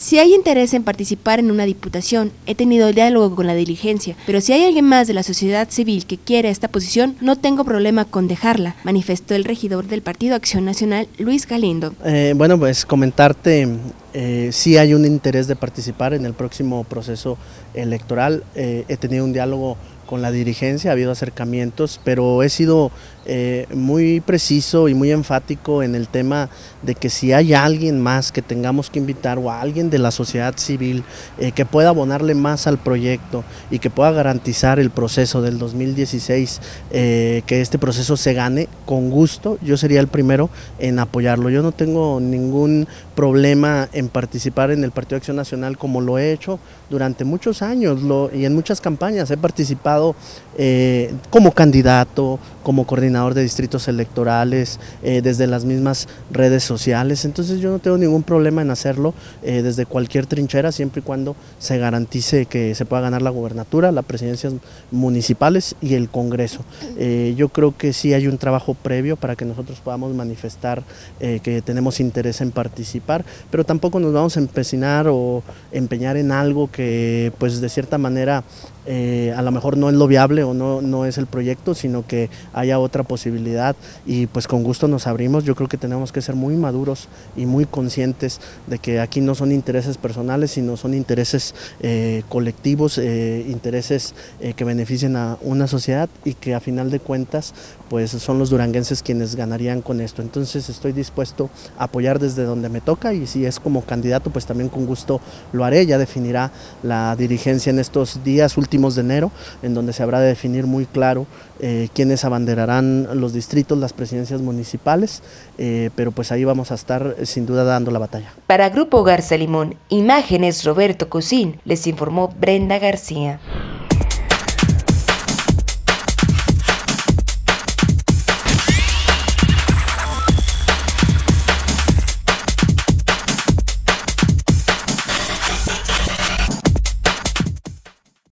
Si hay interés en participar en una diputación, he tenido el diálogo con la diligencia, pero si hay alguien más de la sociedad civil que quiere esta posición, no tengo problema con dejarla, manifestó el regidor del Partido Acción Nacional, Luis Galindo. Bueno, pues comentarte, sí hay un interés de participar en el próximo proceso electoral. He tenido un diálogo con la dirigencia, ha habido acercamientos, pero he sido muy preciso y muy enfático en el tema de que si hay alguien más que tengamos que invitar o a alguien de la sociedad civil que pueda abonarle más al proyecto y que pueda garantizar el proceso del 2016, que este proceso se gane, con gusto, yo sería el primero en apoyarlo. Yo no tengo ningún problema en participar en el Partido Acción Nacional como lo he hecho durante muchos años y en muchas campañas. He participado como candidato, como coordinador de distritos electorales, desde las mismas redes sociales, entonces yo no tengo ningún problema en hacerlo desde cualquier trinchera, siempre y cuando se garantice que se pueda ganar la gobernatura, las presidencias municipales y el Congreso. Yo creo que sí hay un trabajo previo para que nosotros podamos manifestar que tenemos interés en participar, pero tampoco nos vamos a empecinar o empeñar en algo que pues de cierta manera a lo mejor no es lo viable o no es el proyecto, sino que haya otra posibilidad, y pues con gusto nos abrimos. Yo creo que tenemos que ser muy maduros y muy conscientes de que aquí no son intereses personales, sino son intereses colectivos, intereses que beneficien a una sociedad y que a final de cuentas pues son los duranguenses quienes ganarían con esto. Entonces estoy dispuesto a apoyar desde donde me toca, y si es como candidato pues también con gusto lo haré. Ya definirá la dirigencia en estos días últimos de enero, en donde se habrá de definir muy claro quiénes abanderarán los distritos, las presidencias municipales, pero pues ahí vamos a estar sin duda dando la batalla. Para Grupo Garza Limón, imágenes Roberto Cosín, les informó Brenda García.